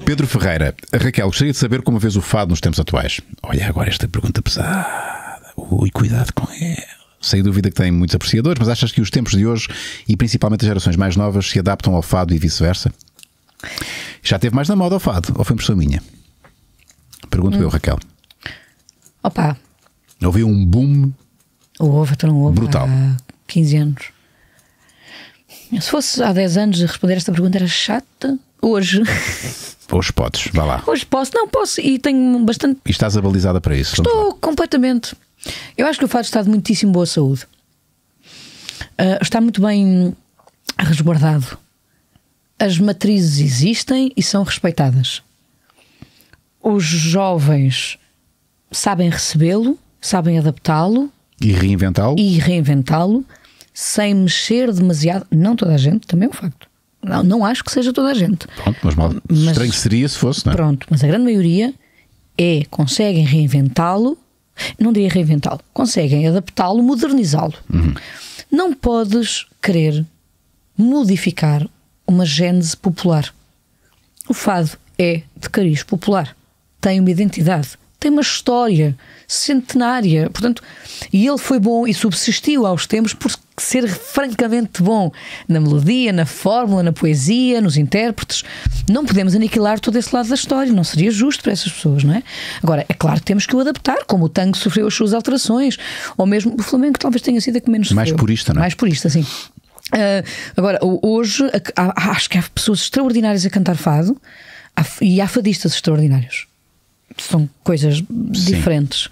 Pedro Ferreira. Raquel, gostaria de saber como vês o fado nos tempos atuais. Olha, agora esta pergunta pesada. Ui, cuidado com ela. Sem dúvida que tem muitos apreciadores, mas achas que os tempos de hoje e principalmente as gerações mais novas se adaptam ao fado e vice-versa? Já teve mais na moda o fado? Ou foi impressão minha? Pergunto eu, Raquel. Opa. Houve um boom. Houve, então não houve. Brutal. Há 15 anos. Se fosse há 10 anos a responder esta pergunta era chata. Hoje. Hoje podes, vá lá. Hoje posso, não posso. E tenho bastante. E estás abalizada para isso? Estou completamente. Eu acho que o fado está de muitíssimo boa saúde. Está muito bem resguardado. As matrizes existem e são respeitadas. Os jovens sabem recebê-lo, sabem adaptá-lo e reinventá-lo sem mexer demasiado. Não toda a gente, também é um facto. Não acho que seja toda a gente. Pronto, mas estranho seria se fosse, não é? Pronto, mas a grande maioria conseguem reinventá-lo. Não diria reinventá-lo, conseguem adaptá-lo, modernizá-lo. Não podes querer modificar uma gênese popular. O fado é de cariz popular, tem uma identidade, tem uma história centenária, portanto, e ele foi bom e subsistiu aos tempos por ser francamente bom na melodia, na fórmula, na poesia, nos intérpretes. Não podemos aniquilar todo esse lado da história, não seria justo para essas pessoas, não é? Agora, é claro que temos que o adaptar, como o tango sofreu as suas alterações, ou mesmo o flamenco talvez tenha sido a que menos sofreu. Mais purista, não é? Mais purista, sim. Agora, hoje acho que há pessoas extraordinárias a cantar fado e há fadistas extraordinários. São coisas diferentes.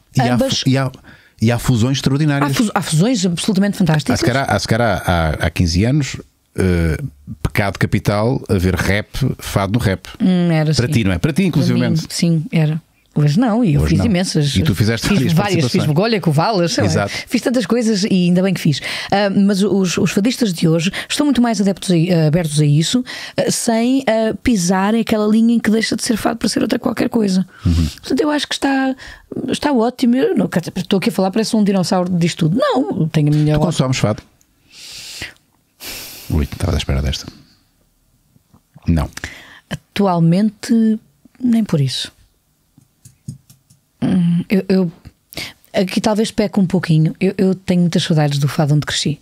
E há fusões extraordinárias. Há fusões absolutamente fantásticas. Se calhar há 15 anos, pecado capital haver fado no rap. Era para assim. ti, não é? Para ti, inclusivamente. Sim, era. Hoje não, e eu hoje fiz não. imensas. E tu fizeste fiz várias, fiz begolha, covalas, sei lá. Fiz tantas coisas e ainda bem que fiz. Mas os fadistas de hoje estão muito mais abertos a isso, sem pisarem aquela linha em que deixa de ser fado para ser outra qualquer coisa. Portanto, eu acho que está ótimo. Eu não, estou aqui a falar, parece um dinossauro disto tudo. Não, tenho a minha. Tu consomes fado? Ui, estava à espera desta. Não. Atualmente, nem por isso. Eu aqui talvez peco um pouquinho. Eu tenho muitas saudades do fado onde cresci.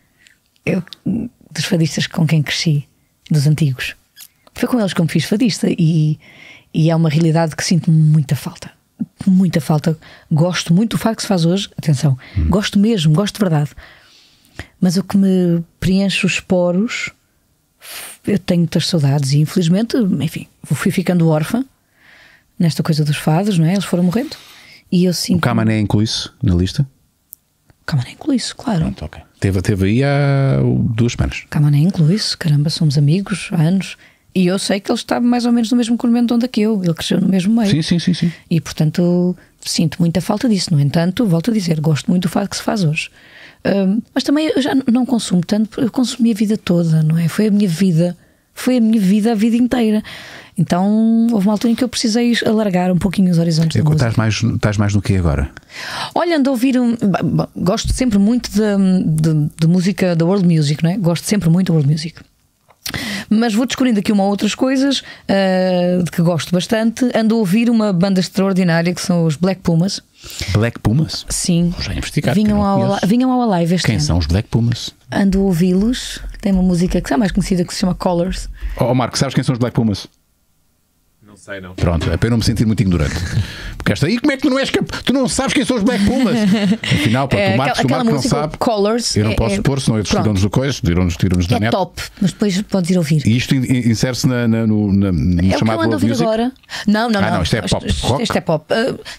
Dos fadistas com quem cresci, dos antigos. Foi com eles que eu me fiz fadista e é uma realidade que sinto muita falta. Muita falta. Gosto muito do fado que se faz hoje. Atenção, gosto mesmo, gosto de verdade. Mas o que me preenche os poros, eu tenho muitas saudades e infelizmente, enfim, fui ficando órfã nesta coisa dos fados, não é? Eles foram morrendo e eu sinto. O Camané inclui-se na lista? O Camané inclui-se, claro. Pronto, ok. Teve aí há 2 semanas. O Camané inclui-se, caramba, somos amigos há anos e eu sei que ele está mais ou menos no mesmo corremento onde que eu. Ele cresceu no mesmo meio. Sim. E portanto sinto muita falta disso. No entanto, volto a dizer, gosto muito do fado que se faz hoje. Mas também eu já não consumo tanto, eu consumi a vida toda, não é? Foi a minha vida a vida inteira. Então houve uma altura em que eu precisei alargar um pouquinho os horizontes da música. Estás mais no que agora? Olha, ando a ouvir gosto sempre muito de música, da world music, não é? Gosto sempre muito da world music. Mas vou descobrindo aqui outras coisas de que gosto bastante. Ando a ouvir uma banda extraordinária que são os Black Pumas. Black Pumas? Sim. Vou já investigar. Vinham ao Alive este ano. Quem são os Black Pumas? Ando a ouvi-los. Tem uma música que é mais conhecida que se chama Colors. Marco, sabes quem são os Black Pumas? Não sei, não. Pronto, é para eu não me sentir muito ignorante. Porque esta aí, como é que tu não és tu não sabes quem são os Black Pumas? Afinal, pronto, o Marco não sabe. Colors, eu não posso pôr, senão eles tiram-nos do coisa, tiram-nos da net. É top, mas depois podes ir ouvir. E isto insere-se no chamado World Music? Agora? Não. Isto é pop. Rock? Isto é pop.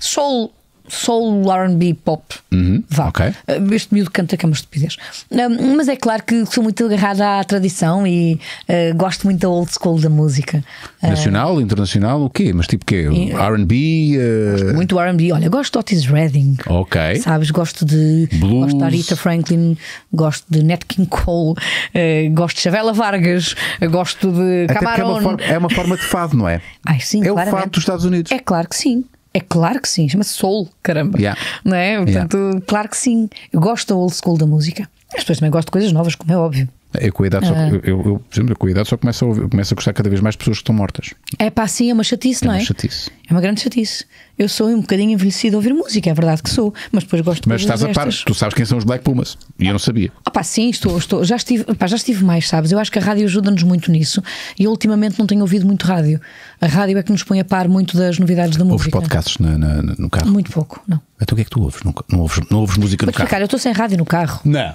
Soul R&B pop. Vá. Okay. Este miúdo canta que é uma estupidez. Mas é claro que sou muito agarrada à tradição e gosto muito da old school da música. Nacional, internacional, o quê? Mas tipo quê? R&B? Gosto muito do R&B. Olha, gosto de Otis Redding. Ok. Sabes? Gosto de Blues. Gosto de Aretha Franklin. Gosto de Nat King Cole. Gosto de Chavela Vargas. Gosto de Camarón. É uma forma de fado, não é? Ai, sim, é claramente. o fado dos Estados Unidos. É claro que sim. É claro que sim, chama-se soul, caramba. Não é? Portanto, claro que sim. Eu gosto da old school da música. Mas depois também gosto de coisas novas, como é óbvio. Eu com a idade, por exemplo, com a idade só começo a gostar cada vez mais de pessoas que estão mortas. É pá, sim, é uma chatice, não é? Uma chatice. É uma grande chatice. Eu sou um bocadinho envelhecido a ouvir música, é verdade que sou, mas depois gosto de Mas estás a par, tu sabes quem são os Black Pumas. E eu não sabia. Ah pá, sim, estou. Já estive mais, sabes? Eu acho que a rádio ajuda-nos muito nisso. E eu ultimamente não tenho ouvido muito rádio. A rádio é que nos põe a par muito das novidades da música. Ouves podcasts no carro? Muito pouco, não. Então o que é que tu ouves? Não ouves música no carro? Eu estou sem rádio no carro. Não.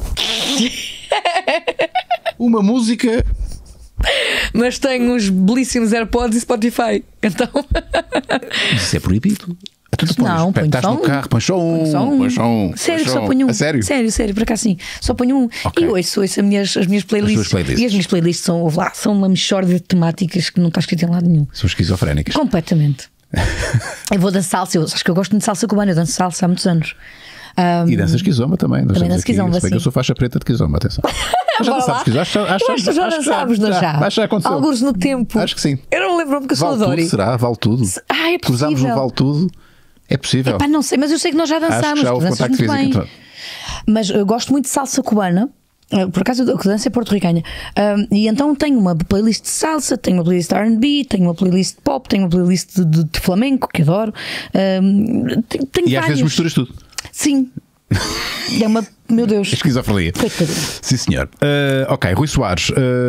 Uma música. Mas tenho uns belíssimos AirPods e Spotify. Então. Isso é proibido. Não, põe estás só no carro, põe só um. Sério, só ponho um. A sério? Sério, para cá sim. Só ponho um. Okay. E ouço as minhas playlists. E as minhas playlists são uma mixórdia de temáticas que não está escrito em lado nenhum. São esquizofrénicas. Completamente. Eu vou dançar salsa. Eu acho que eu gosto muito de salsa cubana. Eu danço salsa há muitos anos. E danças kizomba também. Também danço kizomba, sim. Eu sou faixa preta de kizomba, atenção. Já sabes que já dançámos, não já? Acho que já aconteceu. Alguns no tempo. Acho que sim. Eu não me lembro porque eu sou Dori. Tudo, será? Vale tudo. É possível. Cruzámos no Vale Tudo. É possível. Epá, não sei, mas eu sei que nós já dançámos. Já houve contacto físico. Então. Mas eu gosto muito de salsa cubana. Por acaso a dança é porto-ricana. E então tenho uma playlist de salsa, tenho uma playlist de R&B, tenho uma playlist de pop, tenho uma playlist de flamenco, que adoro. Tenho e várias. Às vezes misturas tudo. Sim. É uma. Meu Deus. Esquizofrenia. Sim, senhor. Ok, Rui Soares.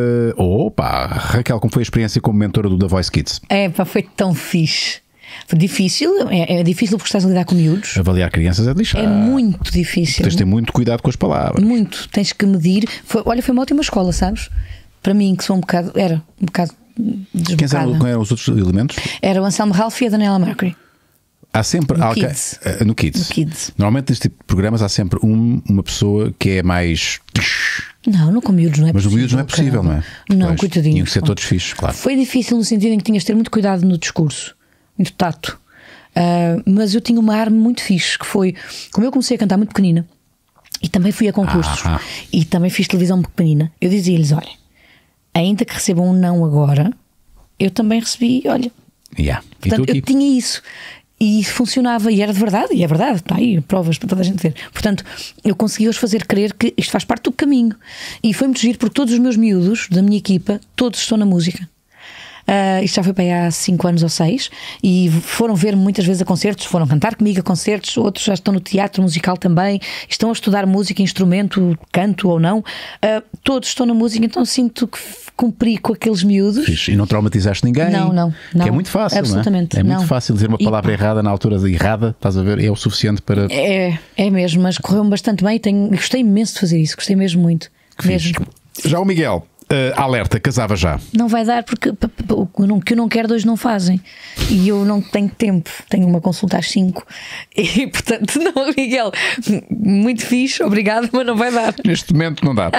Raquel, como foi a experiência como mentora do The Voice Kids? Foi tão fixe. Foi difícil, é difícil porque estás a lidar com miúdos. Avaliar crianças é de lixar. É muito difícil. Tens de ter muito cuidado com as palavras. Muito, tens que medir. Foi uma ótima escola, sabes? Para mim, que sou um bocado desbocada. Quem eram os outros elementos? Era o Anselmo Ralph e a Daniela Mercury. Há sempre no Kids. Normalmente neste tipo de programas há sempre uma pessoa que é mais. Não com miúdos não é possível. Mas no miúdos não é possível, não é? Não, coitadinho. Tinham que ser todos fixos, claro. Foi difícil no sentido em que tinhas de ter muito cuidado no discurso, muito tato. Mas eu tinha uma arma muito fixe, que foi, como eu comecei a cantar muito pequenina e também fui a concursos e também fiz televisão muito pequenina, eu dizia-lhes: olha, ainda que recebam um não agora, eu também recebi, olha. Portanto, eu tinha isso. E funcionava, e era de verdade, e é verdade, está aí, provas para toda a gente ver. Portanto, eu consegui hoje fazer crer que isto faz parte do caminho. E foi muito giro, porque todos os meus miúdos da minha equipa, todos estão na música. Isto já foi para aí há 5 anos ou 6 e foram ver-me muitas vezes a concertos, foram cantar comigo a concertos, outros já estão no teatro musical também, estão a estudar música, instrumento, canto ou não. Todos estão na música, então sinto que cumpri com aqueles miúdos. E não traumatizaste ninguém? Não. Que é muito fácil, absolutamente, não é? É muito fácil dizer uma palavra errada na altura errada, estás a ver? É o suficiente para... É mesmo, mas correu-me bastante bem e gostei imenso de fazer isso, gostei mesmo muito. Já o Miguel... alerta, casava já. Não vai dar porque o que eu não quero, dois não fazem. E eu não tenho tempo. Tenho uma consulta às 5. E portanto, não, Miguel, muito fixe, obrigado, mas não vai dar. Neste momento não dá.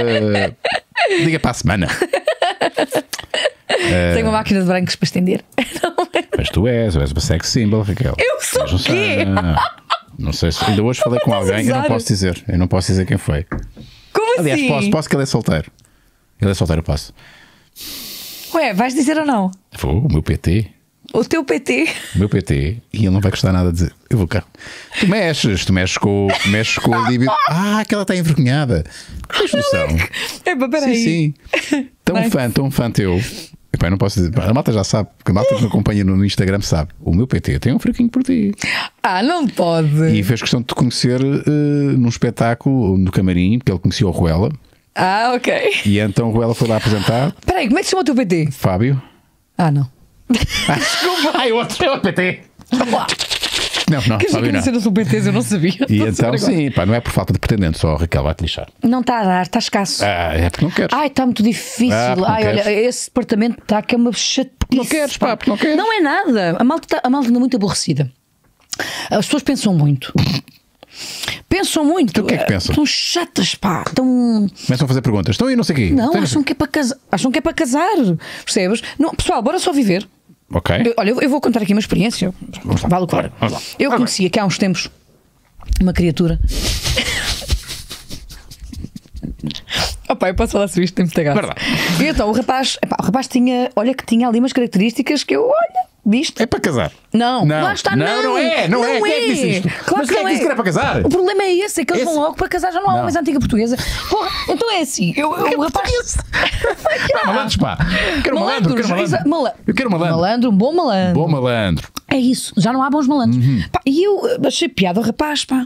Liga para a semana. Tenho uma máquina de brancos para estender. Mas tu és uma sex symbol, Raquel. Eu sou o quê? Não sei se ainda hoje falei com alguém. Eu não posso dizer quem foi. Como Aliás, assim? posso que ele é solteiro. Ele é solteiro, eu posso. Ué, vais dizer ou não? Vou, o meu PT. O teu PT? O meu PT. E ele não vai gostar nada de dizer. Eu vou cá. Tu mexes com o líbido. Que ela está envergonhada. Tens noção? Peraí. Sim. Tão fã teu. Epá, eu não posso dizer. A malta já sabe, porque a malta que me acompanha no Instagram sabe. O meu PT tem um fraquinho por ti. Não pode. E fez questão de te conhecer num espetáculo no camarim, porque ele conhecia o Ruela. Ok. E então o Ruela foi lá apresentar. Espera aí, como é que se chama o teu PT? Fábio. Não. Desculpa. Outro PT. Não, que Fábio não. Que não PTs, eu não sabia. E então sim, não é por falta de pretendente, só Raquel vai-te lixar. Não está a dar, está escasso. É porque não queres. Está muito difícil. Olha, esse departamento está que é uma chatice. Não queres, porque não queres. Não é nada. A malta anda muito aborrecida. As pessoas pensam muito. Pensam muito. Então o que é que pensam? Estão chatas, Começam a fazer perguntas. Estão aí, não sei o quê. Não, acham que é para casar. Acham que é para casar. Percebes? Não, pessoal, bora só viver. Ok. Olha, eu vou contar aqui uma experiência. Vale o que vale. Eu conheci aqui há uns tempos uma criatura. Opa, eu posso falar sobre isto, tem muita graça. Verdade. E então, o rapaz tinha, olha que tinha ali umas características que eu, viste? É para casar. Não, Não, lá está, não é. Quem é que disse isto? Claro Mas quem é que disse que era para casar? O problema é esse, é que eles vão Esse? logo para casar, já não há uma mais antiga portuguesa. Porra, então é assim, o rapaz. Malandros, pá. Quero malandro. Eu quero malandro. Malandro, um bom malandro. Bom malandro. É isso, já não há bons malandros. Pá, e eu achei piada o rapaz, pá.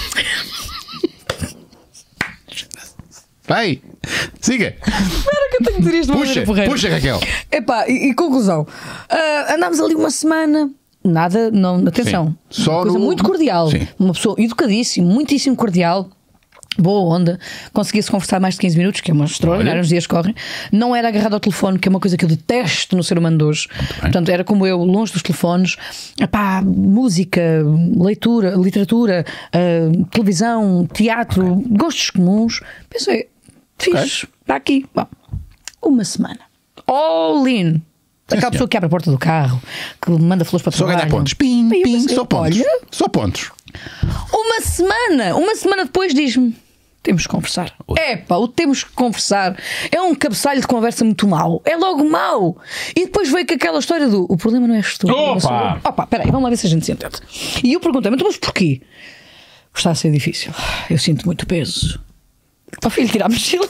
Vai, siga. Espera que eu tenho que dizer isto de uma maneira porreira. Puxa, Raquel. Epá, e conclusão. Andámos ali uma semana. Nada, não, atenção. Sim. Só uma coisa no- muito cordial. Sim. Uma pessoa educadíssima, muitíssimo cordial. Boa onda. Conseguia-se conversar mais de 15 minutos, que é uma extraordinária, Olha. os dias correm. Não era agarrado ao telefone, que é uma coisa que eu detesto no ser humano de hoje. Portanto, era como eu, longe dos telefones. Epá, música, leitura, literatura, televisão, teatro, gostos comuns. Pensei, fixe, está aqui. Bom, uma semana. All in. Aquela senhor. pessoa que abre a porta do carro, que manda flores para o Só trabalho. ganhar pontos. Pim, E eu pim, pensei, só pontos. olha, Só pontos. uma semana depois diz-me: temos que conversar. Epá, o temos que conversar é um cabeçalho de conversa muito mau. É logo mau. E depois veio com aquela história do: o problema não és tu. o problema sou eu. Opa, peraí, vamos lá ver se a gente se entende. E eu perguntei-me: mas porquê? Está a ser difícil. Eu sinto muito peso. Ó filho, tira a mochila.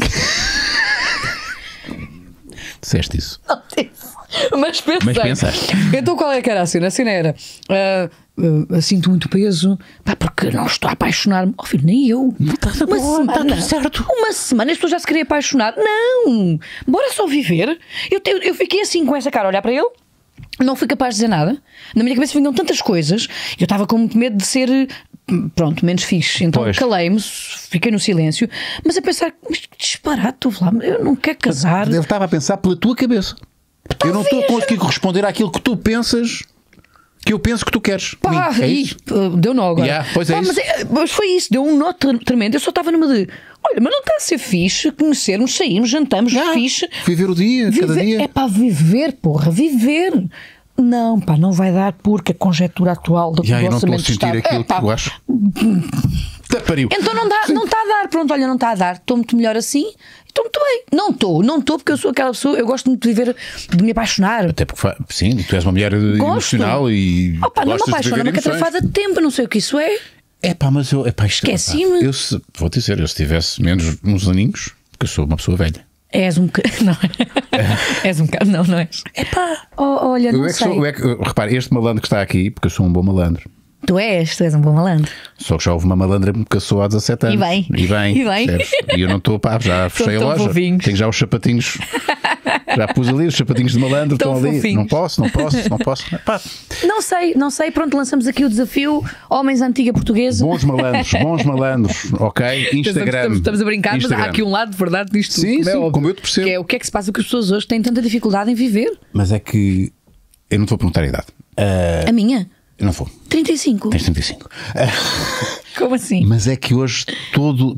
Disseste isso. Não disse. Mas pensei. Mas pensaste. Então qual é que era a cena? A cena era: sinto muito peso, pá, porque não estou a apaixonar-me. Oh filho, nem eu. Uma semana. está tudo certo. Uma semana, as pessoas já se queriam apaixonar. Não! Bora só viver. Eu fiquei assim com essa cara a olhar para ele. Não fui capaz de dizer nada. Na minha cabeça vinham tantas coisas. Eu estava com muito medo de ser, pronto, menos fixe. Então Pois. calei-me, fiquei no silêncio. Mas a pensar: mas que disparate, tu lá, eu não quero casar. Ele estava a pensar pela tua cabeça. Eu não estou a conseguir corresponder àquilo que tu pensas, que eu penso que tu queres. Pá, É e, isso? deu nó agora. Yeah, pois é Pá, isso. mas foi isso, deu um nó tremendo. Eu só estava numa de: olha, mas não está a ser fixe conhecermos, sairmos, jantamos, fixe. Viver o dia, cada dia. É para viver, porra, viver. Não, pá, não vai dar porque a conjectura atual do Eu não estou a orçamento de sentir Estado. aquilo que eu acho. Tá pariu. Então não está a dar, pronto, olha, não está a dar. Estou muito melhor assim, estou muito bem. Não estou porque eu sou aquela pessoa, eu gosto muito de viver, de me apaixonar. Até porque, sim, tu és uma mulher emocional e. Opa, não me gostas de apaixona, viver uma catrafada emoções. de tempo, eu não sei o que isso é. É pá, mas eu. Epá, isto, Esqueci-me. eu vou te dizer, eu se tivesse menos uns aninhos, porque eu sou uma pessoa velha. És um bocado. Não é? És um bocado. Não é? Epá, olha, não sei. Repare, este malandro que está aqui, porque eu sou um bom malandro. Tu és um bom malandro. Só que já houve uma malandra que me caçou há 17 anos. E bem. E bem. E bem. Percebes? E eu não estou, pá, já fechei a tão loja. fofinhos. Tenho já os sapatinhos. Já pus ali os sapatinhos de malandro, Tão estão ali. fofinhos. Não posso. Epá, Não sei. Pronto, lançamos aqui o desafio: Homens Antiga Portuguesa. bons malandros, ok? Instagram. Estamos a brincar, Instagram. mas há aqui um lado de verdade disto tudo. Sim, como é sim, óbvio. como eu te percebo. Que é o que é que se passa com as pessoas hoje que têm tanta dificuldade em viver. Mas é que eu não te vou perguntar a idade. A minha? Eu não vou. 35. Tens 35. Como assim? Mas é que hoje tudo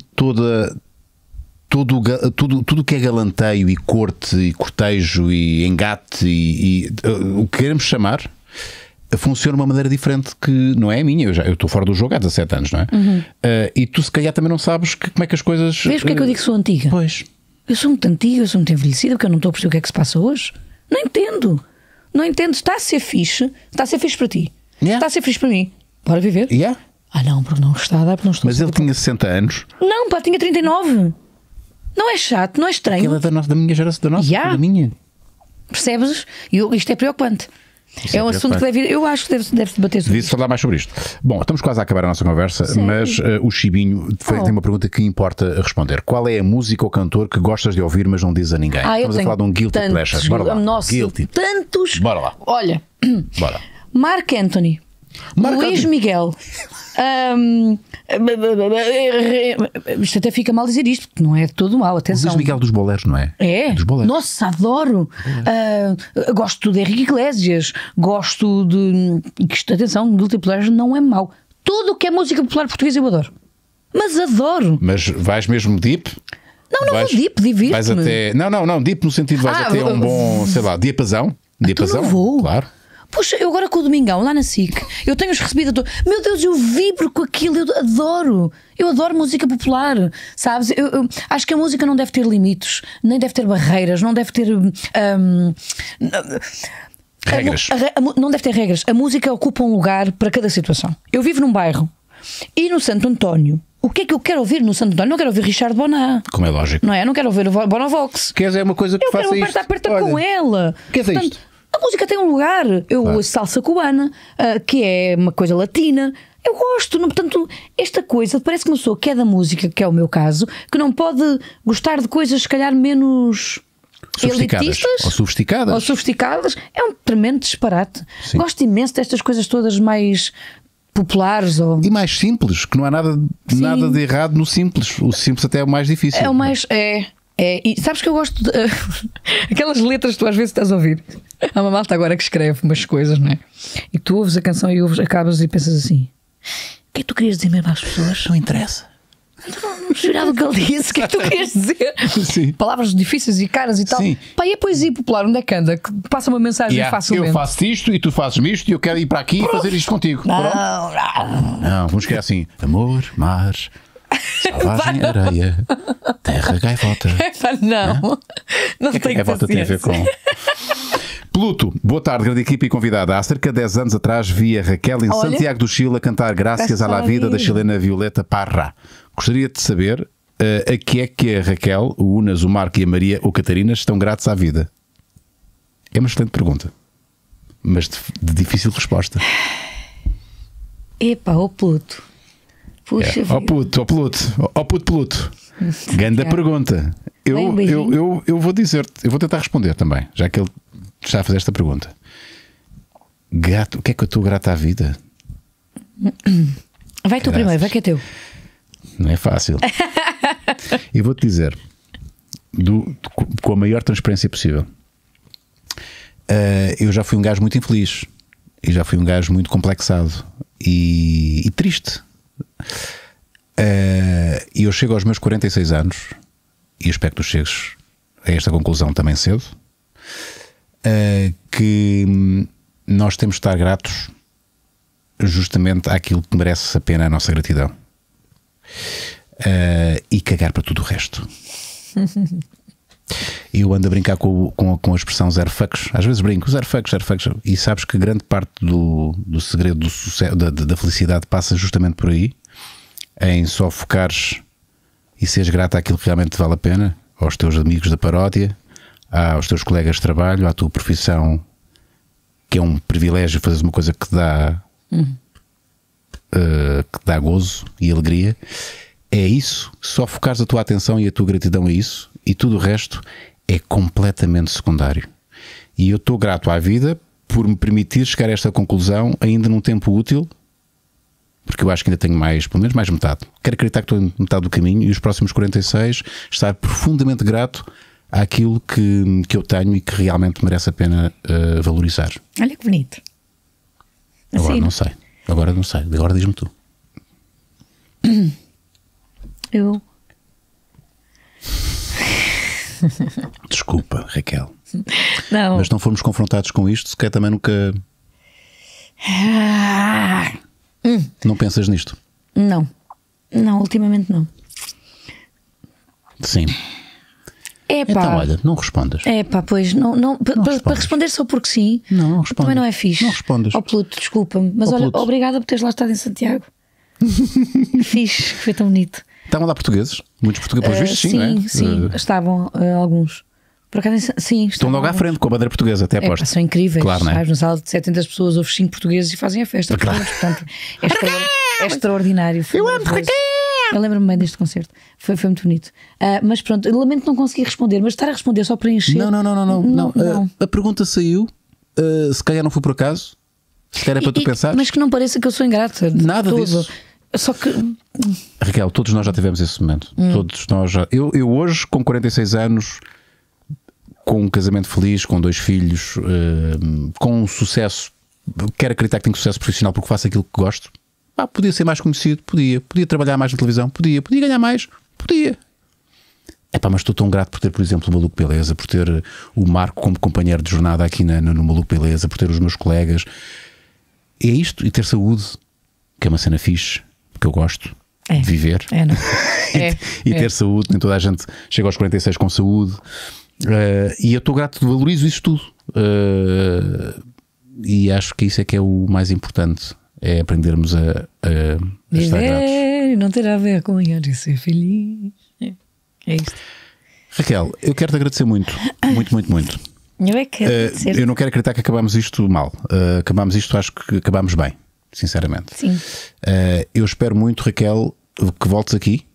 o que é galanteio e corte e cortejo e engate e o que queremos chamar funciona de uma maneira diferente que não é a minha. Eu estou fora do jogo há 17 anos, não é? E tu se calhar também não sabes como é que as coisas. Vês porque é que eu digo que sou antiga? Pois. Eu sou muito antiga, eu sou muito envelhecida porque eu não estou a perceber o que é que se passa hoje. Não entendo. Está a ser fixe. Está a ser fixe para ti. Yeah. Está a ser fixe para mim. Bora viver? Yeah. Ah não, porque não está a dar, porque não estou Mas a ele tinha 60 anos. Não, pá, tinha 39. Não é chato, não é estranho. Ele é da minha geração, da nossa, Yeah. da minha. Percebes? Isto é preocupante. Isso É um assunto que deve ir. Eu acho que deve-se debater sobre Devia-se falar mais sobre isto. Bom, estamos quase a acabar a nossa conversa, mas o Chibinho tem uma pergunta que importa responder. Qual é a música ou cantor que gostas de ouvir, mas não dizes a ninguém? Eu Estamos a tenho falar de um guilty tantos, pleasure. Bora lá. Nossa, Guilty. tantos. Bora lá. Olha, Bora. Marc Anthony, Marc Luís Anthony. Miguel. Isto até fica mal dizer isto, porque não é de todo mal. O Atenção. Luís Miguel dos Boleros, não é? É? Dos Boleros. Nossa, adoro. Gosto de Henrique Iglesias. Gosto de. Atenção, Guilty Pleasure não é mau. Tudo o que é música popular portuguesa eu adoro. Mas adoro. Mas vais mesmo deep? Não vou deep, Vais divirto-me. até. Não, deep no sentido de vais até um bom, sei lá, diapasão. Diapasão, não vou. claro. Puxa, eu agora com o Domingão, lá na SIC, eu tenho-os recebido a todos. Meu Deus, eu vibro com aquilo, eu adoro. Eu adoro música popular, sabes? Eu acho que a música não deve ter limites, nem deve ter barreiras, não deve ter. Regras. Não deve ter regras. A música ocupa um lugar para cada situação. Eu vivo num bairro e no Santo António. O que é que eu quero ouvir no Santo António? Não quero ouvir Richard Boná. Como é lógico. Não é? Não quero ouvir o Bonovox. Queres é uma coisa que Eu faça quero isto? apertar com ela. Queres é isto? A música tem um lugar. Eu ouço salsa cubana, que é uma coisa latina. Eu gosto, portanto, esta coisa parece que uma pessoa que é da música, que é o meu caso, que não pode gostar de coisas se calhar menos elitistas ou sofisticadas. É um tremendo disparate. Sim. Gosto imenso destas coisas todas mais populares e mais simples, que não há nada de errado no simples. O simples até é o mais difícil. É o mais. E sabes que eu gosto de aquelas letras que tu às vezes estás a ouvir. Há uma malta agora que escreve umas coisas, não é? E tu ouves a canção e acabas e pensas assim: o que é que tu querias dizer mesmo às pessoas? Não interessa. Não sei nada do que ele disse. O que é que tu querias dizer? Sim. Palavras difíceis e caras e tal. Sim. Pá, e a poesia popular, onde é que anda? Que passa uma mensagem facilmente. Eu faço isto e tu fazes-me isto e eu quero ir para aqui e fazer isto contigo. Não, vamos querer assim: amor, mar, selvagem areia, terra, gaivota. Não que tem gaivota tem a ver com. Pluto, boa tarde, grande equipa e convidada. Há cerca de 10 anos atrás vi a Raquel em Santiago do Chile a cantar Gracias à la Vida da chilena Violeta Parra. Gostaria de saber a que é que a Raquel, o Unas, o Marco e a Maria ou Catarina estão gratos à vida. É uma excelente pergunta, mas de difícil resposta. Epá, ó Pluto. Puxa, Ó Pluto. Grande pergunta. Eu vou dizer-te, eu vou tentar responder também, já que ele está a fazer esta pergunta. Gato, o que é que eu estou grato à vida? Vai tu primeiro, vai que é teu. Não é fácil. E vou-te dizer com a maior transparência possível. Eu já fui um gajo muito infeliz e já fui um gajo muito complexado e triste. E eu chego aos meus 46 anos e eu espero que tu chegues a esta conclusão também cedo, que nós temos de estar gratos justamente àquilo que merece a pena a nossa gratidão, e cagar para tudo o resto. Eu ando a brincar com a expressão zero fucks. Às vezes brinco, zero fucks. E sabes que grande parte do segredo do sucesso, da felicidade passa justamente por aí, em só focares e seres grato àquilo que realmente vale a pena, aos teus amigos da paródia, aos teus colegas de trabalho, à tua profissão, que é um privilégio fazeres uma coisa que dá gozo e alegria. É isso, só focares a tua atenção e a tua gratidão a isso, e tudo o resto é completamente secundário. E eu estou grato à vida por me permitir chegar a esta conclusão ainda num tempo útil, porque eu acho que ainda tenho pelo menos mais metade. Quero acreditar que estou em metade do caminho, e os próximos 46 estar profundamente grato àquilo que eu tenho e que realmente merece a pena valorizar. Olha que bonito. Agora não sei. Agora diz-me tu. Eu. Desculpa, Raquel. Não. Mas não fomos confrontados com isto, sequer também nunca. Não pensas nisto? Não, ultimamente não. Sim. Epá. Então, olha, não respondas. Pois, não para responder só porque sim, não respondas. Também não é fixe. Não respondas. Ó Pluto, desculpa-me, mas olha, Pluto. obrigada por teres lá estado em Santiago. Fixe, foi tão bonito. Estavam lá portugueses? Muitos portugueses, pelos vistos, sim, não é? Sim, estavam alguns. Por acaso, sim, estão logo à frente com a bandeira portuguesa, até aposto. São incríveis. Claro, não é? Sabes, na sala de 700 pessoas, houve 5 portugueses e fazem a festa. Claro. Portanto, é extraordinário. Eu amo Raquel! Eu lembro-me bem deste concerto. Foi muito bonito. Mas pronto, eu lamento não conseguir responder, mas estar a responder só para encher. Não. A pergunta saiu, se calhar não foi por acaso, se calhar é para tu pensar. Mas que não pareça que eu sou ingrata. Nada disso. Só que. Raquel, todos nós já tivemos esse momento. Todos nós já. Eu hoje, com 46 anos, com um casamento feliz, com 2 filhos, com um sucesso, quero acreditar que tenho sucesso profissional porque faço aquilo que gosto. Podia ser mais conhecido, podia trabalhar mais na televisão, podia ganhar mais, podia. Epá, mas estou tão grato por ter, por exemplo, o Maluco Beleza, por ter o Marco como companheiro de jornada aqui no Maluco Beleza, por ter os meus colegas. É isto, e ter saúde, que é uma cena fixe, que eu gosto de viver. Não? E ter saúde, nem toda a gente chega aos 46 com saúde. E eu estou grato, valorizo isso tudo. E acho que isso é que é o mais importante. É aprendermos a estar gratos. Viver, não terá vergonha de ser feliz. É isto. Raquel, eu quero te agradecer muito. Muito. Eu é que quero eu não quero acreditar que acabámos isto mal. Acabámos isto, acho que acabámos bem, sinceramente. Sim. Eu espero muito, Raquel, que voltes aqui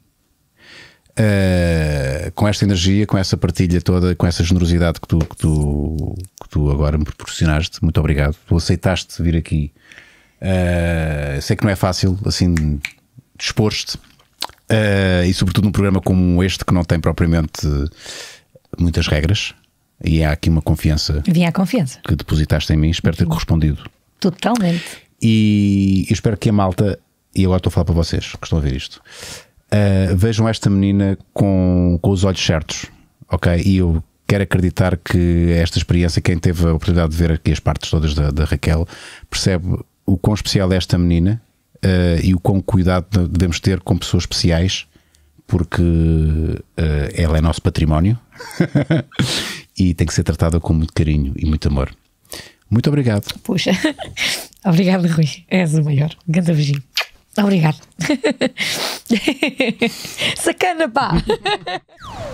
com esta energia, com essa partilha toda, com essa generosidade que tu agora me proporcionaste. Muito obrigado. Tu aceitaste vir aqui. Sei que não é fácil, assim, dispor-te. E sobretudo num programa como este, que não tem propriamente muitas regras, e há aqui uma confiança. Vinha a confiança Que depositaste em mim. Espero ter correspondido totalmente. e eu espero que a malta, e agora estou a falar para vocês que estão a ver isto, vejam esta menina com os olhos certos, ok? E eu quero acreditar que esta experiência, quem teve a oportunidade de ver aqui as partes todas da Raquel, percebe o quão especial é esta menina. E o quão cuidado devemos ter com pessoas especiais, porque ela é nosso património e tem que ser tratada com muito carinho e muito amor. Muito obrigado. Puxa, obrigado, Rui. És o maior. Um grande beijinho. Obrigado. Sacana, pá.